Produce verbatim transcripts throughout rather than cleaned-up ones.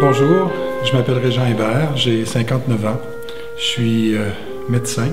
Bonjour, je m'appelle Régent Hébert, j'ai cinquante-neuf ans. Je suis euh, médecin,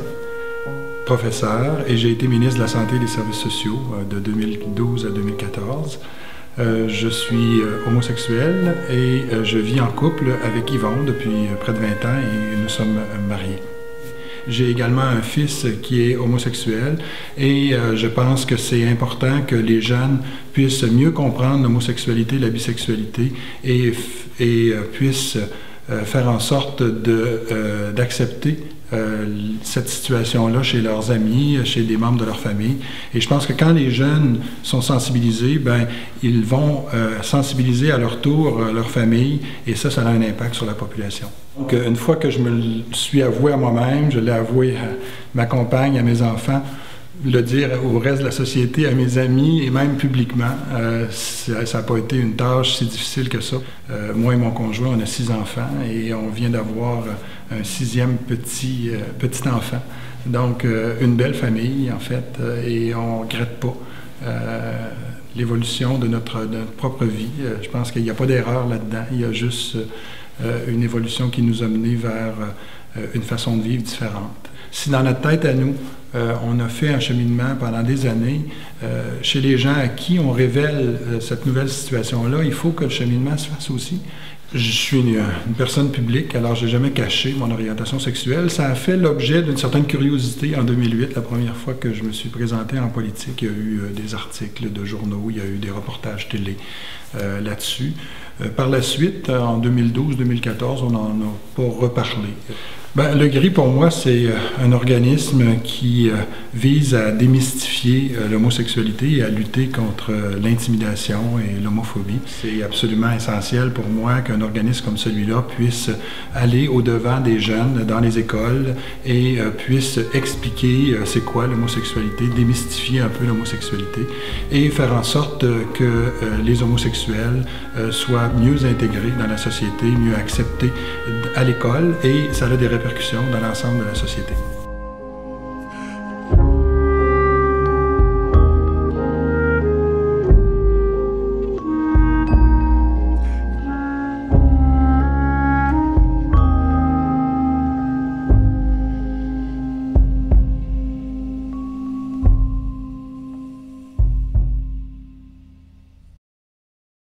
professeur et j'ai été ministre de la Santé et des Services sociaux euh, de deux mille douze à deux mille quatorze. Euh, je suis euh, homosexuel et euh, je vis en couple avec Yvonne depuis euh, près de vingt ans et nous sommes euh, mariés. J'ai également un fils qui est homosexuel et euh, je pense que c'est important que les jeunes puissent mieux comprendre l'homosexualité, la bisexualité et, et euh, puissent euh, faire en sorte de, euh, d'accepter euh, cette situation-là chez leurs amis, chez des membres de leur famille. Et je pense que quand les jeunes sont sensibilisés, ben, ils vont euh, sensibiliser à leur tour euh, leur famille et ça, ça a un impact sur la population. Donc, une fois que je me le suis avoué à moi-même, je l'ai avoué à ma compagne, à mes enfants, le dire au reste de la société, à mes amis et même publiquement, euh, ça n'a pas été une tâche si difficile que ça. Euh, moi et mon conjoint, on a six enfants et on vient d'avoir un sixième petit, euh, petit enfant. Donc, euh, une belle famille, en fait, euh, et on ne regrette pas euh, l'évolution de notre, de notre propre vie. Euh, je pense qu'il n'y a pas d'erreur là-dedans. Il y a juste euh, une évolution qui nous a menés vers euh, une façon de vivre différente. Si dans notre tête à nous, euh, on a fait un cheminement pendant des années, euh, chez les gens à qui on révèle euh, cette nouvelle situation-là, il faut que le cheminement se fasse aussi. Je suis une, une personne publique, alors je n'ai jamais caché mon orientation sexuelle. Ça a fait l'objet d'une certaine curiosité en deux mille huit, la première fois que je me suis présenté en politique. Il y a eu euh, des articles de journaux, il y a eu des reportages télé euh, là-dessus. Euh, par la suite, en deux mille douze deux mille quatorze, on n'en a pas reparlé. Ben, le GRI, pour moi, c'est un organisme qui euh, vise à démystifier euh, l'homosexualité et à lutter contre euh, l'intimidation et l'homophobie. C'est absolument essentiel pour moi qu'un organisme comme celui-là puisse aller au-devant des jeunes dans les écoles et euh, puisse expliquer euh, c'est quoi l'homosexualité, démystifier un peu l'homosexualité et faire en sorte euh, que euh, les homosexuels euh, soient mieux intégrés dans la société, mieux acceptés à l'école et ça a des répercussions dans l'ensemble de la société.